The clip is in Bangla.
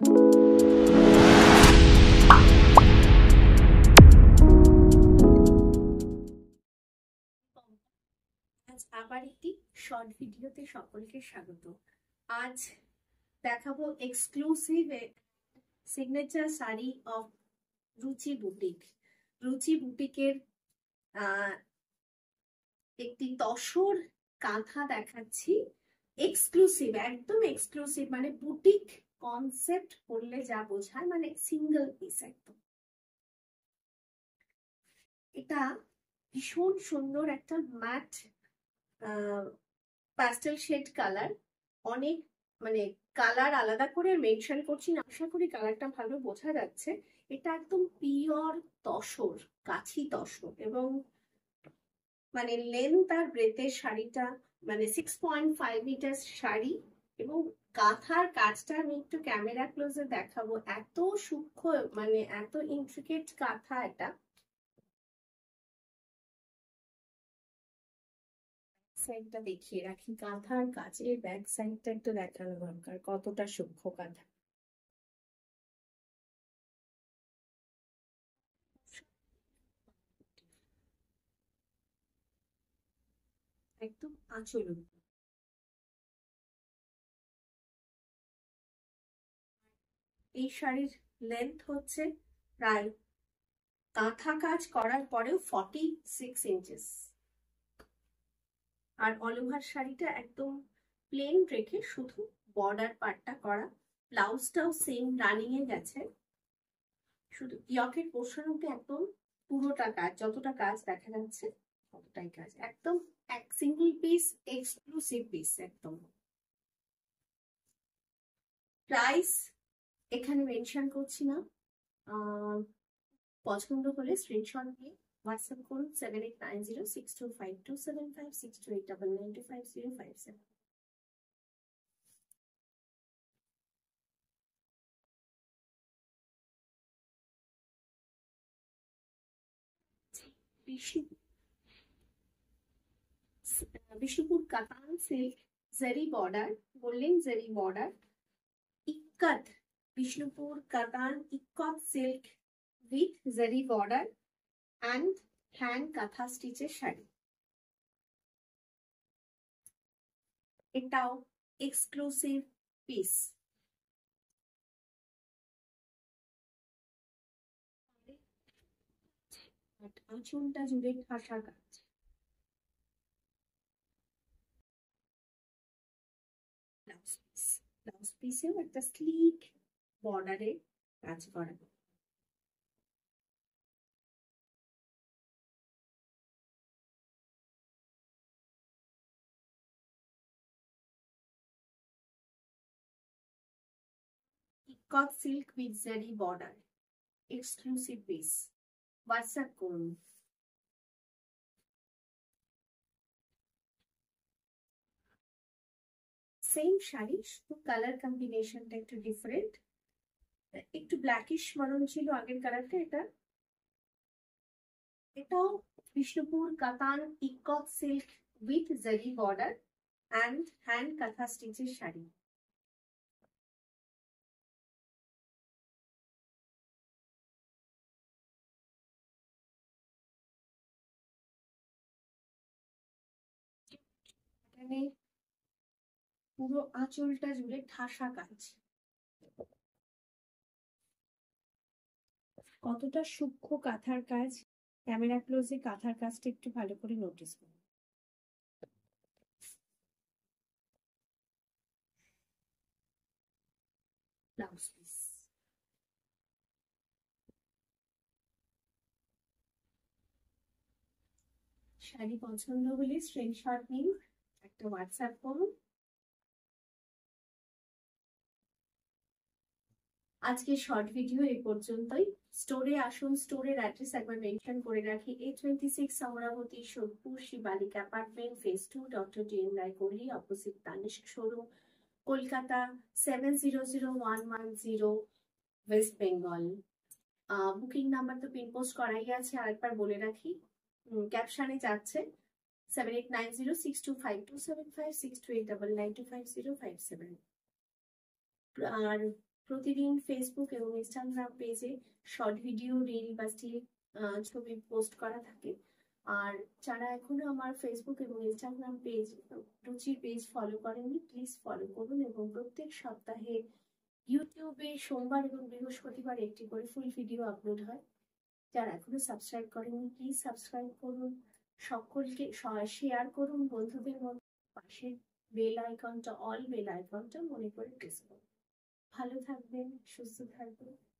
আজ আবার একটি শর্ট ভিডিওতে সকলকে স্বাগত। আজ দেখাবো exclusive signature sari of Ruchi boutique. Ruchi বুটিকের একটি তসর কাঁথা দেখাচ্ছি। এক্সক্লুসিভ, একদম এক্সক্লুসিভ, মানে বুটিক কনসেপ্ট করলে যা বোঝায়, মানে সিঙ্গেল পিস একদম। এটা ভীষণ সুন্দর একটা ম্যাট প্যাস্টেল শেড কালার। অনেক মানে কালার আলাদা করে মেনশন করছি না, আশা করি কালারটা ভালো বোঝা যাচ্ছে। এটা একদম পিওর তসর, কাছি তসর, এবং মানে লেন্থ আর ব্রেথের শাড়িটা মানে 6.5 মিটার শাড়ি, এবং কাঁথার কাজটা আমি একটু ক্যামেরা ক্লোজে দেখাবো। এত সূক্ষ্ম, মানে এত ইন্ট্রিকেট কাঁথা এটা। সাইডটা দেখিয়ে রাখি, কাঁথার কাজের ব্যাক সাইডটা একটু দেখানো দরকার, কতটা সূক্ষ্ম কাঁথা। একদম আঁচল। এই শাড়ির লেন্থ হচ্ছে প্রায়, কাঁথা কাজ করার পরেও 46 ইঞ্চেস। আর অল ওভার শাড়িটা একদম প্লেন রেখে শুধু বর্ডার পার্টটা করা। ব্লাউজটাও সেম রানিং এ গেছে, শুধু ইয়কের পোর্শন অব্দি একদম পুরোটা কাজ, যতটা কাজ দেখা যাচ্ছে ততটাই কাজ। একদম এক সিঙ্গেল পিস, এক্সক্লুসিভ পিস একদম। প্রাইস এখানে মেনশন করছি না, পছন্দ হলে স্ক্রিনশট দিয়ে হোয়াটসঅ্যাপ করুন 7890625275 6289925057। বিষ্ণুপুর কাতান সিল্ক জারি বর্ডার, বললেন জারি border, ikat Bishnupur katan ikat silk with zari border and hand kantha স্টিচের শাড়ি। এটাও এক্সক্লুসিভ পিস। আঁচলটা জুড়ে ঠাসা কাজ। ব্লাউজ পিসেও একটা স্লিক বর্ডারে কাজ করা। Ikat silk with zari border, exclusive piece. WhatsApp করুন। সেম শাড়ি, শুধু কালার কম্বিনেশনটা একটু ডিফারেন্ট, একটু ব্ল্যাকিশ মারুন ছিল আগের কালারটা। এটাও Bishnupur katan ikat silk with zari border and hand kantha স্টিচের শাড়ি। এখানে পুরো আঁচলটা জুড়ে ঠাসা কাজ। কতটা সূক্ষ্ম কাঁথার কাজ, ক্যামেরা ক্লোজে কাঁথার কাজটা একটু ভালো করে নোটিস করুন। Blouse piece. শাড়ি পছন্দ হলে স্ক্রিনশট নিন, একটা হোয়াটসঅ্যাপ করুন। আজকে শর্ট ভিডিও এই পর্যন্তই। স্টোরে আসুন, স্টোরের অ্যাড্রেস একবার মেনশন করে রাখি। 826 Amravati Sodepur Shivalik apartment, phase 2, doctor DN Roy Kohli, opposite Tanishq showroom, Kolkata 700110, West Bengal. Booking number তো পিন পোস্ট করাই আছে, আরেকবার বলে রাখি, ক্যাপশনে যাচ্ছে 7890625275 6289925057। আর প্রতিদিন ফেসবুক এবং ইনস্টাগ্রাম পেজে শর্ট ভিডিও, রিল বা স্টিল ছবি পোস্ট করা থাকে। আর যারা এখনো আমার ফেসবুক এবং ইনস্টাগ্রাম পেজ, রুচির পেজ ফলো করেননি, প্লিজ ফলো করুন। এবং প্রত্যেক সপ্তাহে ইউটিউবে সোমবার এবং বৃহস্পতিবার একটি করে ফুল ভিডিও আপলোড হয়। যারা এখনো সাবস্ক্রাইব করেননি, প্লিজ সাবস্ক্রাইব করুন। সকলকে শেয়ার করুন বন্ধুদের মধ্যে। পাশে বেল আইকনটা, অল বেল আইকনটা মনে করে প্রেস করুন। ভালো থাকবেন, সুস্থ থাকবেন।